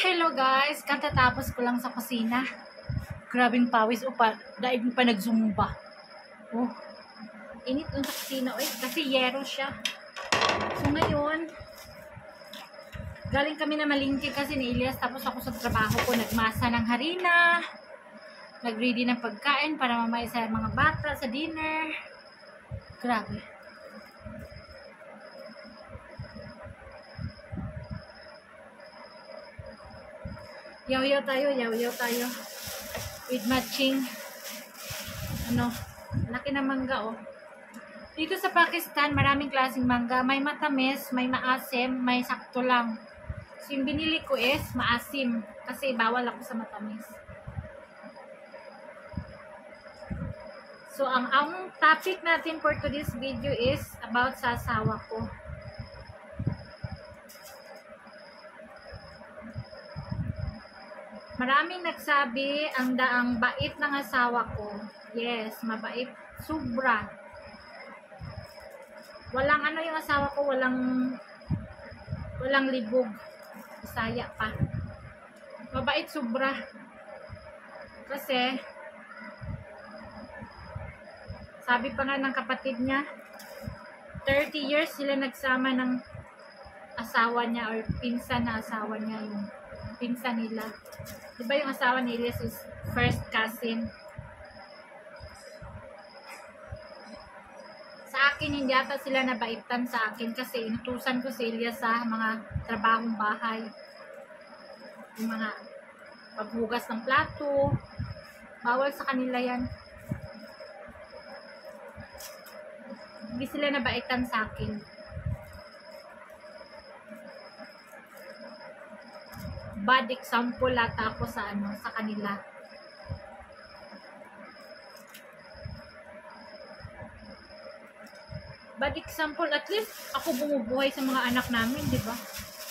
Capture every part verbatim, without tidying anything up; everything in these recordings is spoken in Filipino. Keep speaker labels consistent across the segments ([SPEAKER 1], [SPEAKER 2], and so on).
[SPEAKER 1] Hello guys, katatapos ko lang sa kusina. Grabing pawis upa, daig pa nagzumba. Oh, init dun sa kusina, oy, kasi yero siya. So ngayon, galing kami na malingki kasi ni Elias, tapos ako sa trabaho ko, nagmasa ng harina, nag-ready ng pagkain para mamaya sa mga bata sa dinner. Grabe. Yaw-yaw tayo, yaw-yaw tayo. With matching, ano, laki na mangga, oh. Dito sa Pakistan, maraming klaseng mangga. May matamis, may maasim, may sakto lang. So, yung binili ko is maasim. Kasi bawal ako sa matamis. So, ang, ang topic natin for today's video is about sa asawa ko. Maraming nagsabi ang daang bait ng asawa ko. Yes, mabait. Sobra. Walang ano yung asawa ko, walang walang libog. Bisaya pa. Mabait sobra. Kasi sabi pa nga ng kapatid niya, thirty years sila nagsama ng asawa niya or pinsan na asawa niya, yung pinsan nila. Diba yung asawa ni Elias is first cousin? Sa akin, hindi ata sila nabaitan sa akin kasi inutusan ko si Elias sa mga trabahong bahay. Yung mga paghugas ng plato. Bawal sa kanila yan. Hindi sila nabaitan sa akin. Bad example ata ako sa ano, sa kanila. Bad example, at least ako bumubuhay sa mga anak namin, di ba?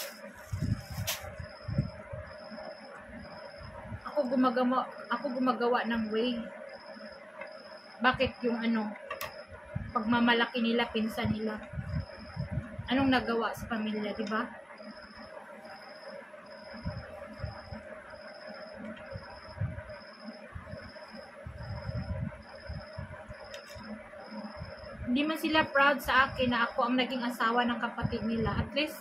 [SPEAKER 1] Ako gumagawa, ako gumagawa ng way. Bakit yung ano, pagmamalaki nila, pinsan nila? Anong nagawa sa pamilya, di ba? Hindi man sila proud sa akin na ako ang naging asawa ng kapatid nila. At least,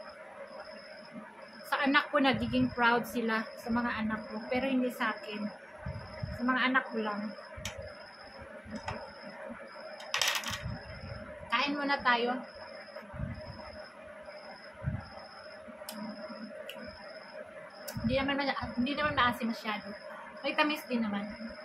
[SPEAKER 1] sa anak ko nagiging proud sila sa mga anak ko. Pero hindi sa akin. Sa mga anak ko lang. Kain muna tayo. Hindi naman, hindi naman maasim masyado. May tamis din naman.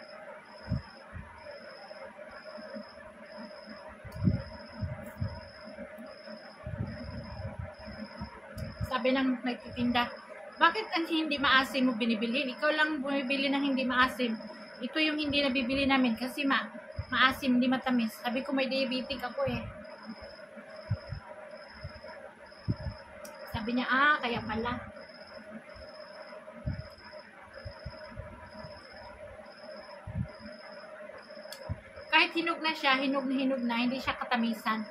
[SPEAKER 1] Sabi ng nagtitinda, bakit ang hindi maasim mo binibili? Ikaw lang bumibili ng hindi maasim. Ito yung hindi nabibili namin kasi ma maasim, hindi matamis. Sabi ko may diabetic ako eh. Sabi niya, ah, kaya pala. Kahit hinog na siya, hinog na hinog na, hindi siya katamisan.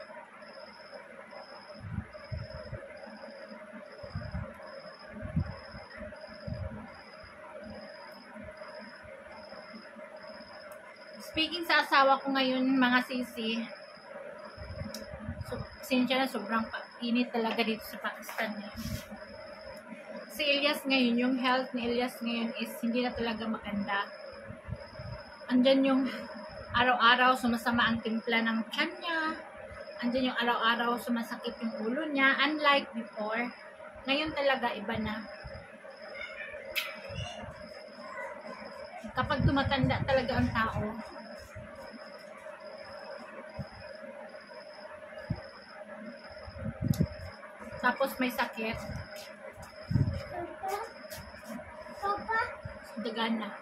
[SPEAKER 1] Speaking sa asawa ko ngayon, mga sisi, so, sinsya na sobrang init talaga dito sa Pakistan. Eh. Si Elias ngayon, yung health ni Elias ngayon is hindi na talaga maganda. Andyan yung araw-araw sumasama ang timpla ng tiyan niya. Andyan yung araw-araw sumasakit yung ulo niya. Unlike before, ngayon talaga iba na. Kapag tumatanda talaga ang tao, tapos may sakit, Papa, dagan na.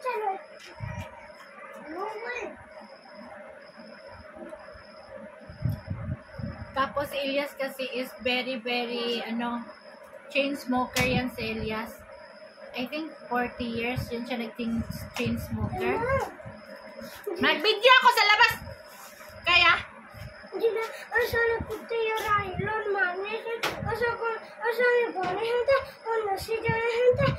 [SPEAKER 1] Tapos Elias kasi is very very ano, chain smoker yan si Elias. I think forty years yun siya naging chain smoker. Mag-video ako sa labas. Kaya
[SPEAKER 2] जिन्हें असल कुत्ते या राइलोन मारने से असल को असल बोले हैं तो और नशी जाए हैं तो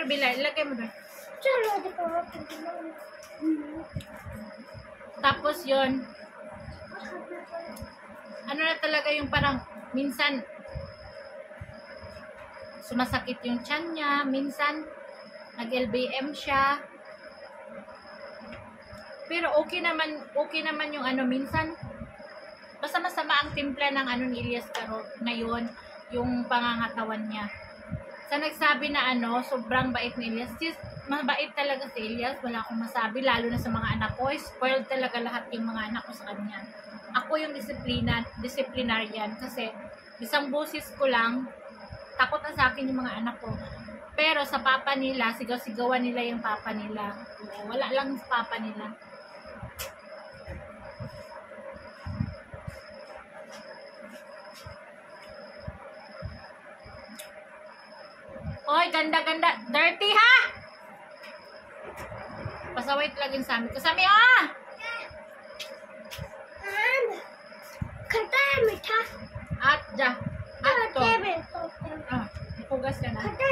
[SPEAKER 1] kabila. Ilagay mo doon.
[SPEAKER 2] Sana, di ko mapagalaw.
[SPEAKER 1] Tapos yon ano na talaga yung parang minsan sumasakit yung tiyan niya, minsan nag-L B M siya. Pero okay naman, okay naman yung ano, minsan basta masama ang timpla ng ano ni Elias Caro ngayon, yung pangangatawan niya. Sa nagsabi na ano, sobrang bait ni Elias. Sis, mabait talaga si Elias, wala akong masabi, lalo na sa mga anak ko. Spoiled talaga lahat yung mga anak ko sa kanya. Ako yung disiplina, disciplinarian kasi isang boses ko lang, takot na sa akin yung mga anak ko. Pero sa papa nila, sigaw-sigawan nila yung papa nila. Wala lang sa papa nila. Oy, ganda-ganda. Dirty ha! Pasaway talaga yung sami. Kasami ah!
[SPEAKER 2] Ano? Kata, mita.
[SPEAKER 1] At ja. At to.
[SPEAKER 2] Kata,
[SPEAKER 1] Ah, ipugas ka na.
[SPEAKER 2] kata.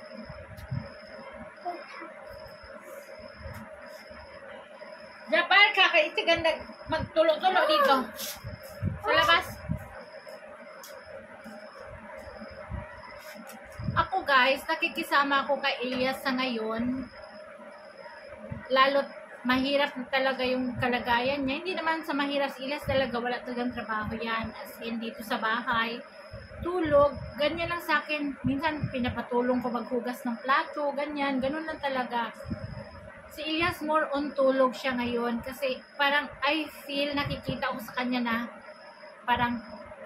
[SPEAKER 1] Japar, kakaiti ganda. Magtulo-tulo dito. Sa labas. Ako guys, nakikisama ako kay Elias sa ngayon. Lalo't mahirap na talaga yung kalagayan niya. Hindi naman sa mahirap si Elias talaga, wala talagang trabaho yan. As in, dito sa bahay, tulog, ganyan lang sa akin. Minsan, pinapatulong ko maghugas ng plato, ganyan, ganun lang talaga. Si Elias more on tulog siya ngayon kasi parang I feel, nakikita ko sa kanya na parang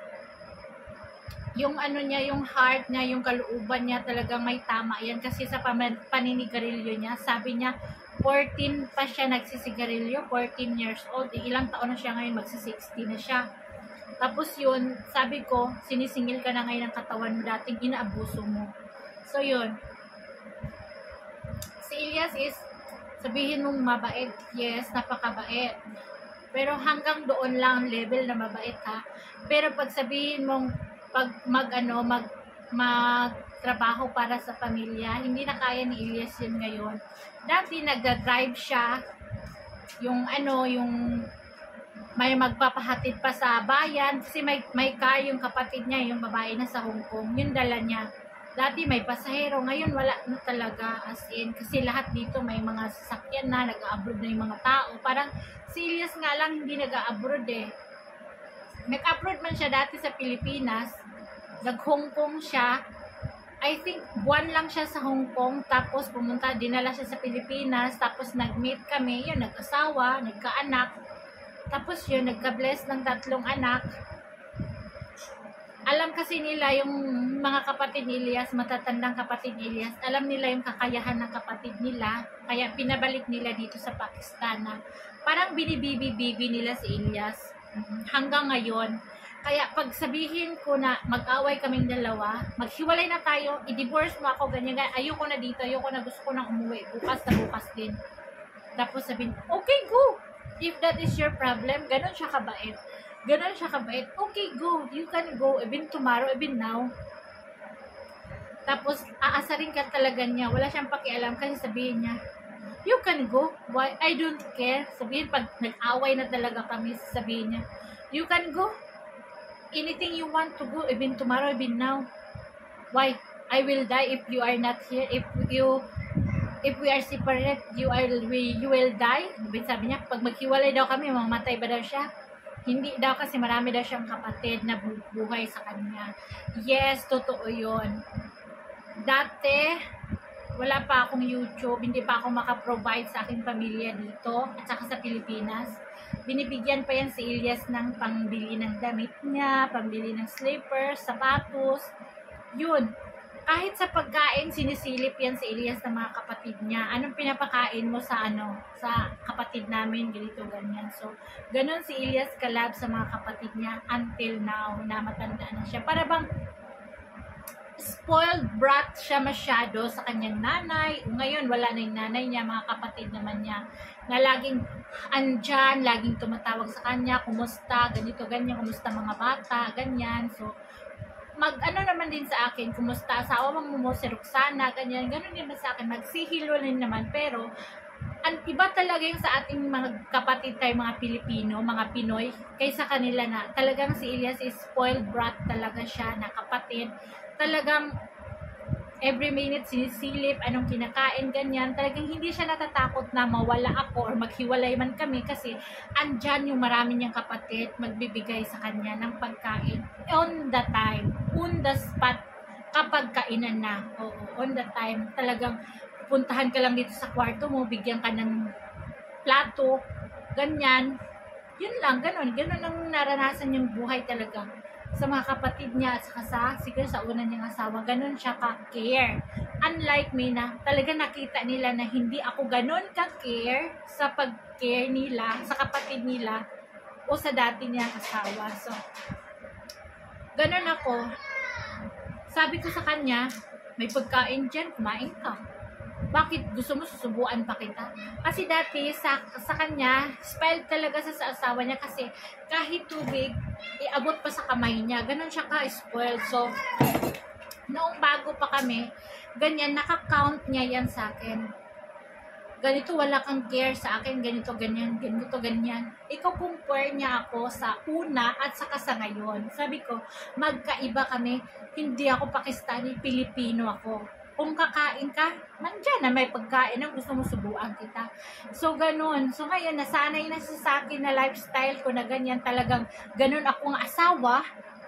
[SPEAKER 1] yung ano niya, yung heart niya, yung kalooban niya talagang may tama yan kasi sa paninigarilyo niya, sabi niya fourteen pa siya nagsisigarilyo, fourteen years old, eh, ilang taon na siya ngayon, magsi-sixty na siya. Tapos yun, sabi ko, sinisingil ka na ngayon ng katawan mo, dating inaabuso mo. So yun, si Elias is, sabihin mong mabait, yes, napakabait. Pero hanggang doon lang ang level na mabait ha. Pero pag sabihin mong pag mag ano, mag magtrabaho para sa pamilya, hindi na kaya ni Elias yun ngayon. Dati nagda-drive siya, yung ano, yung may magpapahatid pa sa bayan kasi may may car yung kapatid niya, yung babae na sa Hong Kong, yung dala niya. Dati may pasahero, ngayon wala na talaga, as in, kasi lahat dito may mga sasakyan na, nag-abroad na yung mga tao. Parang si Elias nga lang hindi nag-abroad eh. Nag-abroad man siya dati sa Pilipinas, nag-Hong Kong siya, I think buwan lang siya sa Hong Kong, tapos pumunta, dinala siya sa Pilipinas, tapos nag-meet kami, yun, nag-asawa, nagka-anak, tapos yun, nagka-bless ng tatlong anak. Alam kasi nila yung mga kapatid ni Elias, matatandang kapatid ni Elias, alam nila yung kakayahan ng kapatid nila, kaya pinabalik nila dito sa Pakistan na parang binibibi-bibi nila si Elias hanggang ngayon. Kaya pag sabihin ko na mag-away kaming dalawa, maghiwalay na tayo, i-divorce mo ako, ganyan, ganyan, ayoko na dito, ayoko na, gusto ko na umuwi, bukas na bukas din. Tapos sabihin, okay, go! If that is your problem, ganun siya kabait. Ganon siya kabait. Okay, go. You can go. Even tomorrow, even now. Tapos, aasarin ka talaga niya. Wala siyang pakialam kasi sabihin niya, you can go. Why? I don't care. Sabihin, pag nag-away na talaga kami, sabihin niya, you can go. Anything you want to go, even tomorrow, even now. Why? I will die if you are not here. If you, if we are separate, you are, we, you will die. Sabi niya, pag maghiwalay daw kami, mamatay ba daw siya? Hindi daw kasi marami daw siyang kapatid na buhay sa kanya. Yes, totoo yun. Dati, wala pa akong YouTube, hindi pa ako makaprovide sa aking pamilya dito at saka sa Pilipinas. Binibigyan pa yan si Elias ng pangbili ng damit niya, pangbili ng slippers, sapatos. Yun. Kahit sa pagkain, sinisilip yan si Elias ng mga kapatid niya. Anong pinapakain mo sa ano, sa kapatid namin, ganito, ganyan. So, ganun si Elias kalab sa mga kapatid niya until now, na matanda na siya. Para bang spoiled brat siya masyado sa kanyang nanay. Ngayon, wala na yung nanay niya, mga kapatid naman niya, na laging andyan, laging tumatawag sa kanya, kumusta, ganito, ganyan, kumusta mga bata, ganyan. So, mag ano naman din sa akin, kumusta asawa mo si Roxana, ganyan, ganun din sa akin, magsihilo din naman, pero ang iba talaga yung sa ating mga kapatid tayo, mga Pilipino, mga Pinoy, kaysa kanila na talagang si Elias is spoiled brat talaga siya, na kapatid, talagang every minute sinisilip, anong kinakain, ganyan. Talagang hindi siya natatakot na mawala ako or maghiwalay man kami kasi andyan yung marami niyang kapatid magbibigay sa kanya ng pagkain on the time, on the spot, kapag kainan na. Oo, on the time. Talagang puntahan ka lang dito sa kwarto mo, bigyan ka ng plato, ganyan. Yun lang, ganun. Ganun ang naranasan yung buhay talaga sa mga kapatid niya at saka sa, siguro sa una niyang asawa, ganun siya ka-care. Unlike me na talaga nakita nila na hindi ako ganun ka-care sa pag-care nila, sa kapatid nila o sa dati niyang asawa. So, ganun ako. Sabi ko sa kanya, may pagkain dyan, kumain ka. Bakit gusto mo susubuan pa kita? Kasi dati sa, sa kanya, spoiled talaga sa, sa asawa niya kasi kahit tubig, iabot pa sa kamay niya. Ganon siya ka-spoiled. So, noong bago pa kami, ganyan, naka-count niya yan sa akin. Ganito, wala kang care sa akin, ganito, ganyan, ganito, ganyan. Ikaw, compare niya ako sa una at saka sa ngayon. Sabi ko, magkaiba kami, hindi ako Pakistani, Pilipino ako. Kung kakain ka, nandyan na may pagkain na gusto mo subuan kita. So, ganun. So, ngayon, nasanay na siya sa akin na lifestyle ko na ganyan talagang ganun akong asawa.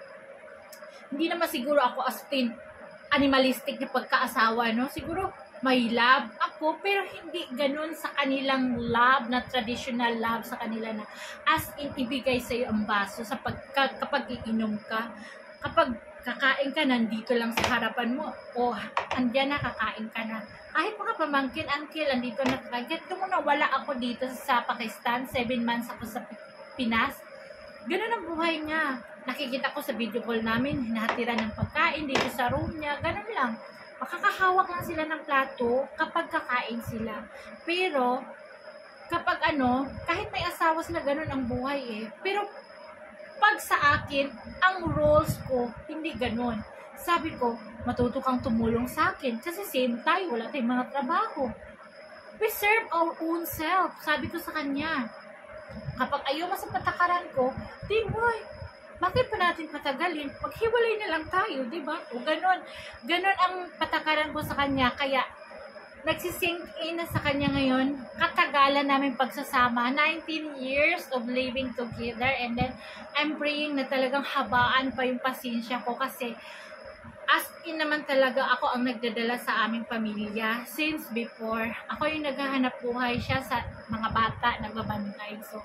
[SPEAKER 1] Hindi naman siguro ako as in animalistic na pagkaasawa, no? Siguro may love ako, pero hindi ganun sa kanilang love na traditional love sa kanila na as in ibigay sa'yo ang baso sa pagka, kapag iinom ka. Kapag kakain ka, nandito lang sa harapan mo. O, andyan na, kakain ka na. Kahit mga pamangkin, uncle, andito na kakain. Kahit kung wala ako dito sa Pakistan, seven months ako sa Pinas, ganun ang buhay niya. Nakikita ko sa video call namin, hinatira ng pagkain dito sa room niya, ganun lang. Makakahawak lang sila ng plato kapag kakain sila. Pero, kapag ano, kahit may asawa sila, ganun ang buhay eh. Pero, pag sa akin, ang roles ko, hindi ganun. Sabi ko, matuto kang tumulong sa akin. Kasi same tayo, wala tayong mga trabaho. We serve our own self. Sabi ko sa kanya, kapag ayaw mo sa patakaran ko, di boy, bakit pa natin patagalin? Maghiwalay na lang tayo, di ba? O ganun. Ganun ang patakaran ko sa kanya. Kaya, nagsisink in na sa kanya ngayon, katagalan namin pagsasama, nineteen years of living together, and then I'm praying na talagang habaan pa yung pasensya ko kasi as in naman talaga ako ang nagdadala sa aming pamilya since before. Ako yung naghahanap buhay, siya sa mga bata, nagbabantay. So,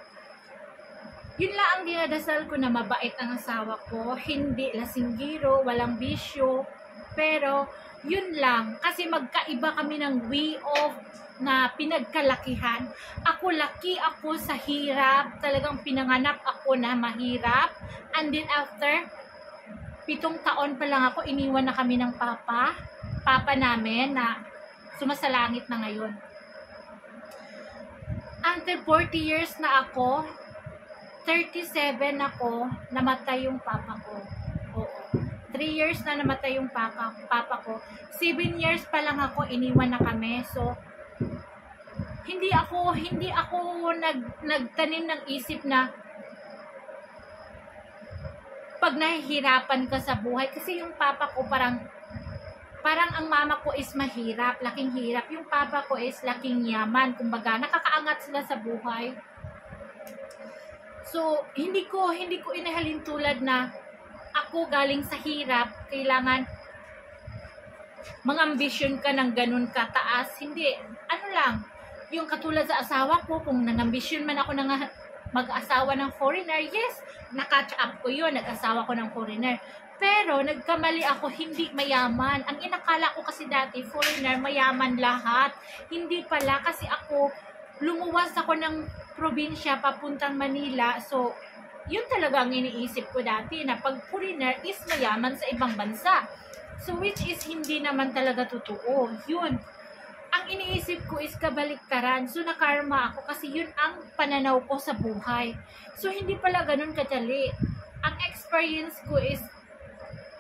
[SPEAKER 1] yun lang ang dinadasal ko na mabait ang asawa ko, hindi lasinggiro, walang bisyo, pero yun lang, kasi magkaiba kami ng way of na pinagkalakihan. Ako, laki ako sa hirap, talagang pinanganak ako na mahirap, and then after, pitong taon pa lang ako, iniwan na kami ng papa, papa namin na sumasalangit na ngayon. Until forty years na ako, thirty-seven ako, namatay yung papa ko. Oo. three years na namatay yung papa, papa ko. seven years pa lang ako, iniwan na kami. So, hindi ako, hindi ako nag, nagtanim ng isip na pag nahihirapan ka sa buhay. Kasi yung papa ko parang, parang ang mama ko is mahirap, laking hirap. Yung papa ko is laking yaman. Kumbaga, nakakaangat sila sa buhay. So, hindi ko, hindi ko inahalin tulad na ako galing sa hirap, kailangan mang-ambisyon ka ng ganun kataas. Hindi, ano lang, yung katulad sa asawa ko, kung nang-ambisyon man ako ng mag-asawa ng foreigner, yes, na-catch up ko yun, nag-asawa ko ng foreigner. Pero, nagkamali ako, hindi mayaman. Ang inakala ko kasi dati, foreigner, mayaman lahat. Hindi pala, kasi ako, lumuwas ako ng probinsya, papuntang Manila, so, yun talaga ang iniisip ko dati na pag foreigner is mayaman sa ibang bansa. So, which is hindi naman talaga totoo. Yun. Ang iniisip ko is kabaliktaran. So, nakarma ako kasi yun ang pananaw ko sa buhay. So, hindi pala ganun kadali. Ang experience ko is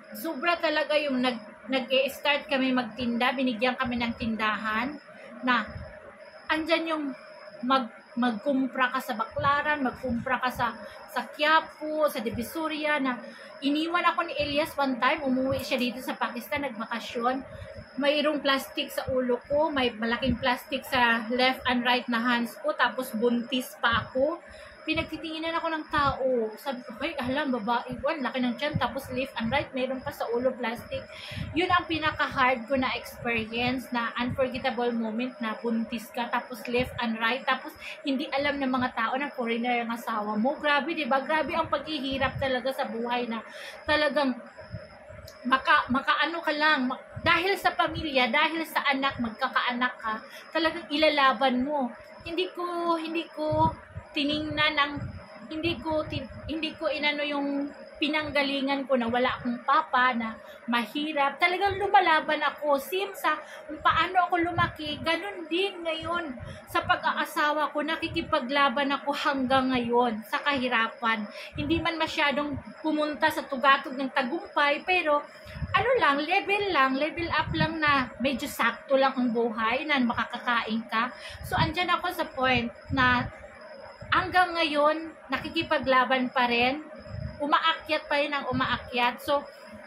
[SPEAKER 1] sobra talaga yung nag, nag-start kami magtinda, binigyan kami ng tindahan, na andyan yung mag, magkumpra ka sa Baclaran, magkumpra ka sa, sa Quiapo, sa Divisoria, na iniwan ako ni Elias one time, umuwi siya dito sa Pakistan, nagbakasyon. Mayroong plastic sa ulo ko, may malaking plastic sa left and right na hands ko, tapos buntis pa ako. Pinagtitinginan ako ng tao. Sabi ko, ay, alam, babae, one, laki ng tiyan, tapos left and right, mayroon pa sa ulo plastic. Yun ang pinaka-hard ko na experience, na unforgettable moment, na buntis ka, tapos left and right, tapos hindi alam ng mga tao na foreigner ang asawa mo. Grabe, diba? Grabe ang paghihirap talaga sa buhay, na talagang maka, makaano ka lang, mak- dahil sa pamilya, dahil sa anak, magkakaanak ka, talagang ilalaban mo. Hindi ko, hindi ko, tiningnan ng hindi ko tin, hindi ko inano yung pinanggalingan ko na wala akong papa, na mahirap. Talagang lumalaban ako. Sim sa kung paano ako lumaki, ganun din ngayon sa pag-aasawa ko, nakikipaglaban ako hanggang ngayon sa kahirapan. Hindi man masyadong pumunta sa tugatog ng tagumpay, pero ano lang, level lang, level up lang, na medyo sakto lang ang buhay, na makakakain ka. So andyan ako sa point na hanggang ngayon, nakikipaglaban pa rin, umaakyat pa rin ang umaakyat. So,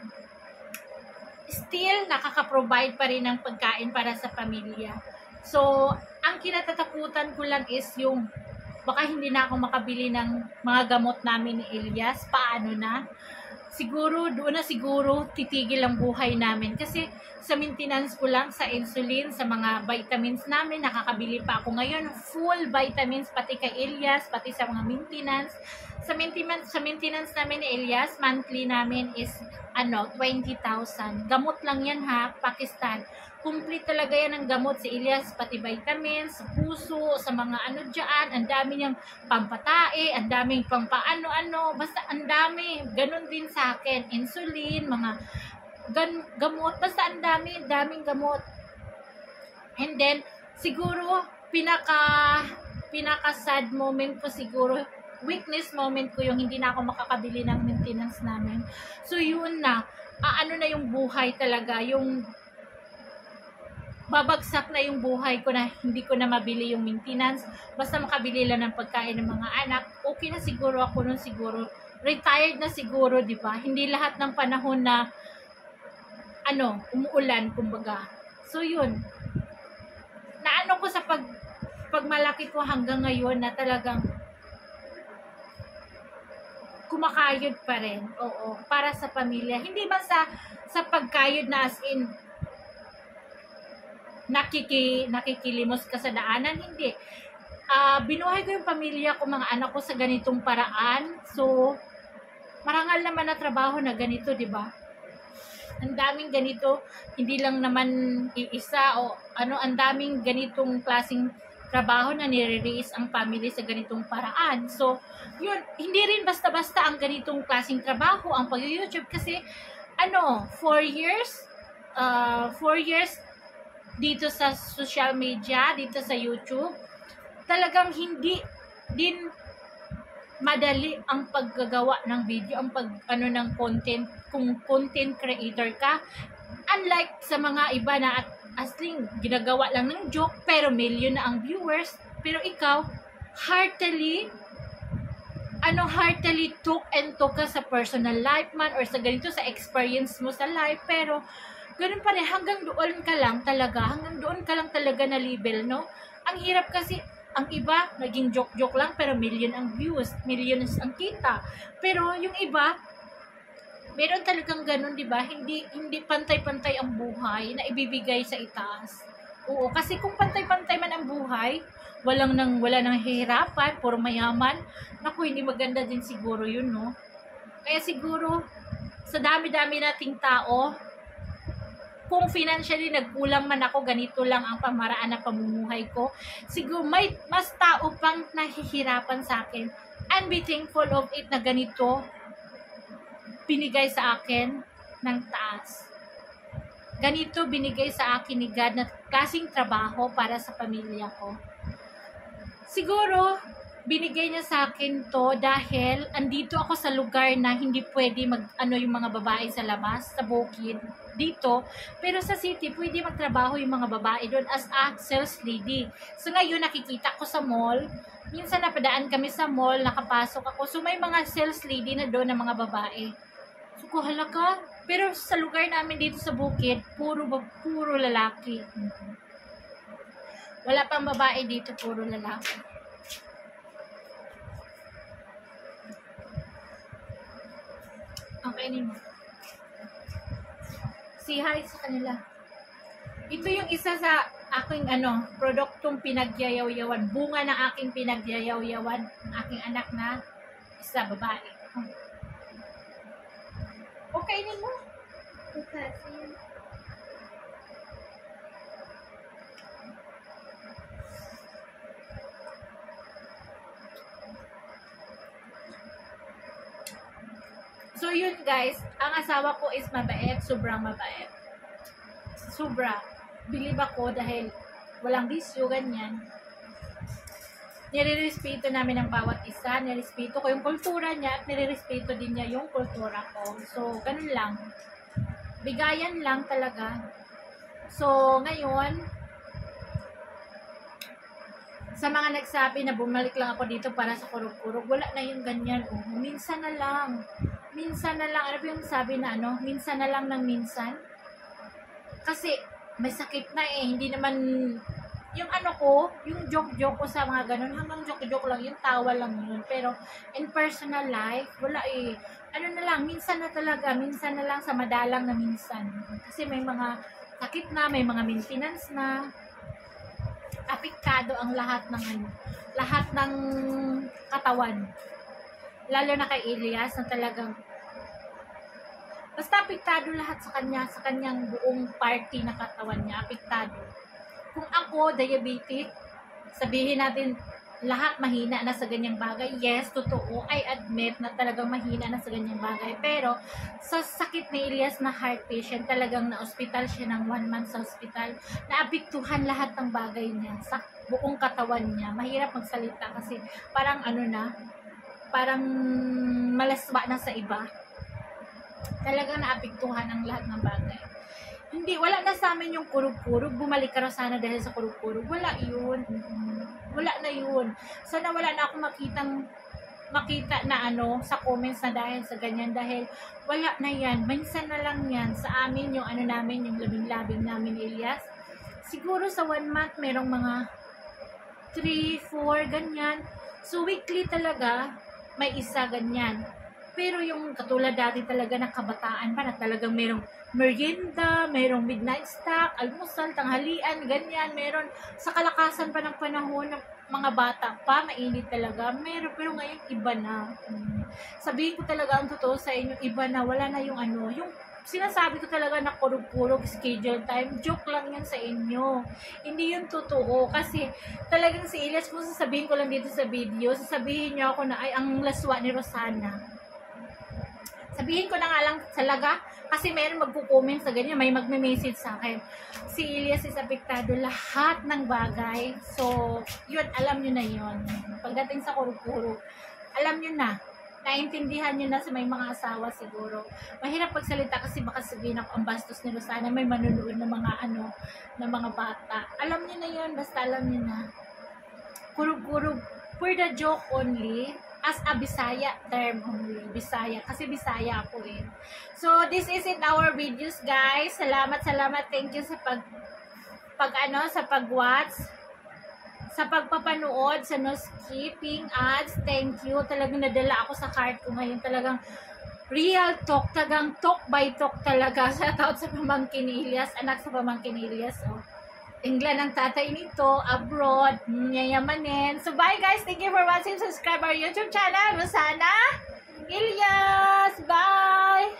[SPEAKER 1] still, nakaka-provide pa rin ng pagkain para sa pamilya. So, ang kinatatakutan ko lang is yung, baka hindi na ako makabili ng mga gamot namin ni Elias. Paano na? Siguro, doon na siguro titigil ang buhay namin. Kasi sa maintenance ko lang, sa insulin, sa mga vitamins namin, nakakabili pa ako ngayon. Full vitamins, pati kay Elias, pati sa mga maintenance. Sa maintenance, sa maintenance namin ni Elias, monthly namin is ano, twenty thousand. Gamot lang yan ha, Pakistan. Complete talaga yan ng gamot si Elias, pati vitamins, sa puso, sa mga ano dyan, ang dami niyang pampatae, ang daming pang paano-ano, basta ang dami, ganun din sa akin, insulin, mga gan, gamot, basta ang dami, daming gamot. And then, siguro, pinaka, pinaka sad moment ko siguro, weakness moment ko yung hindi na ako makakabili ng maintenance namin. So, yun na, ah, ano na yung buhay talaga, yung babagsak na yung buhay ko, na hindi ko na mabili yung maintenance, basta makabili lang ng pagkain ng mga anak. Okay na siguro ako nun, siguro retired na siguro, di ba? Hindi lahat ng panahon na ano, umuulan, kumbaga. So yun, naano ko sa pag pagmalaki ko hanggang ngayon, na talagang kumakayod pa rin. Oo, para sa pamilya. Hindi man sa sa pagkayod na as in nakiki, nakikilimos ka sa daanan, hindi. Uh, binuhay ko yung pamilya ko, mga anak ko sa ganitong paraan. So, marangal naman na trabaho na ganito, di ba? Ang daming ganito, hindi lang naman iisa o ano, ang daming ganitong klaseng trabaho na nire-raise ang family sa ganitong paraan. So, yun, hindi rin basta-basta ang ganitong klaseng trabaho ang pag-YouTube, kasi ano, four years, uh, four years dito sa social media, dito sa YouTube, talagang hindi din madali ang paggagawa ng video, ang pag ano ng content, kung content creator ka. Unlike sa mga iba na asling ginagawa lang ng joke, pero million na ang viewers, pero ikaw heartily ano heartily took and took ka sa personal life man, or sa ganito sa experience mo sa life, pero ganun pa rin, hanggang doon ka lang talaga, hanggang doon ka lang talaga na level, no? Ang hirap kasi, ang iba, naging joke-joke lang, pero million ang views, millions ang kita. Pero yung iba, meron talagang ganun, di ba? Hindi, hindi pantay-pantay ang buhay na ibibigay sa itaas. Oo, kasi kung pantay-pantay man ang buhay, walang nang, wala nang hihirapan, puro mayaman, naku, hindi maganda din siguro yun, no? Kaya siguro, sa dami-dami nating tao, kung financially nagkulang man ako, ganito lang ang pamaraan ng pamumuhay ko, siguro may mas tao pang nahihirapan sa akin, and be thankful of it na ganito binigay sa akin ng taas. Ganito binigay sa akin ni God na klaseng trabaho para sa pamilya ko. Siguro binigay niya sa akin to dahil andito ako sa lugar na hindi pwede mag ano yung mga babae sa labas, sa bukid dito. Pero sa city, pwede magtrabaho yung mga babae doon as a sales lady. So ngayon, nakikita ko sa mall. Minsan napadaan kami sa mall, nakapasok ako. So may mga sales lady na doon ng mga babae. So kuhala ka. Pero sa lugar namin dito sa bukid, puro, puro lalaki. Wala pang babae dito, puro lalaki. Okay nimo. Si hi sa kanila. Ito yung isa sa aking ano, produktong pinagyayaw-yawan. Bunga ng aking pinagyayaw-yawan. Ng aking anak na isa babae. Okay nimo.
[SPEAKER 2] Okay.
[SPEAKER 1] So yun guys, ang asawa ko is mabait, sobrang mabait. Sobra. Believe ako dahil walang bisyo, ganyan. Nire-respeto namin ang bawat isa, nire-respeto ko yung kultura niya at nire-respeto din niya yung kultura ko. So, ganun lang. Bigayan lang talaga. So, ngayon, sa mga nagsabi na bumalik lang ako dito para sa kurog-kurog, wala na yung ganyan. Oh, minsan na lang. Minsan na lang. Ano ba yung sabi na ano? Minsan na lang ng minsan. Kasi may sakit na eh. Hindi naman yung ano ko, yung joke-joke ko sa mga ganun, hanggang joke-joke lang, yung tawa lang yun. Pero in personal life, wala eh. Ano na lang, minsan na talaga, minsan na lang sa madalang na minsan. Kasi may mga sakit na, may mga maintenance na. Apektado ang lahat ng ano, lahat ng katawan. Lalo na kay Elias na talagang basta apektado lahat sa kanya, sa kanyang buong party na katawan niya, apektado. Kung ako, diabetic, sabihin natin lahat mahina na sa ganyang bagay. Yes, totoo, I admit na talagang mahina na sa ganyang bagay. Pero sa sakit ni Elias na heart patient, talagang na-hospital siya ng one month sa hospital. Naapektuhan lahat ng bagay niya sa buong katawan niya. Mahirap magsalita kasi parang ano na, parang malaswa na sa iba. Talagang naapektuhan ang lahat ng bagay. Hindi, wala na sa amin yung kurug-kurug. Bumalik ka na sana dahil sa kurug-kurug. Wala yun. Wala na yun. Sana wala na ako makitang makita na ano sa comments na dahil sa ganyan. Dahil wala na yan. Minsan na lang yan. Sa amin, yung ano namin, yung labing-labing namin, Elias. Siguro sa one month, merong mga three, four, ganyan. So, weekly talaga, may isa ganyan. Pero yung katulad dati talaga na kabataan pa na talagang merong merienda, merong midnight snack, almusal, tanghalian, ganyan, meron sa kalakasan pa ng panahon ng mga bata pa, mainit talaga, meron, pero ngayon iba na. Hmm. Sabihin ko talaga ang totoo sa inyo, iba na, wala na yung ano, yung sinasabi ko talaga na kurug-kurug schedule time, joke lang yan sa inyo. Hindi yun totoo. Kasi talagang si Elias, kung sasabihin ko lang dito sa video, sasabihin niyo ako na ay ang laswa ni Rosana. Sabihin ko na nga lang talaga, kasi mayroon magko-comment sa ganyan, may magme-message sa akin. Si Elias is apektado lahat ng bagay. So, yun, alam nyo na yun. Pagdating sa kurug-kurug, alam nyo na. Naintindihan nyo na sa may mga asawa siguro. Mahirap pagsalita kasi baka sabihin ako ang bastos ni Rosana, may manunood ng mga ano, ng mga bata. Alam nyo na yun, basta alam nyo na. Kurug-kurug, for the joke only, as a Bisaya term only. Bisaya. Kasi Bisaya ako eh. So, this is it our videos, guys. Salamat, salamat. Thank you sa pag, pag ano, sa pag-watch. Sa pagpapanood, sa no skipping ads. Thank you. Talagang nadala ako sa cart ko ngayon. Talagang real talk. Talagang talk by talk talaga. Shout out sa pamangkin ni Elias. Anak sa pamangkin ni Elias. Oh. England ang tatay nito, abroad, yayamanin. So, bye guys. Thank you for watching. Subscribe our YouTube channel. Rosana Elias. Bye!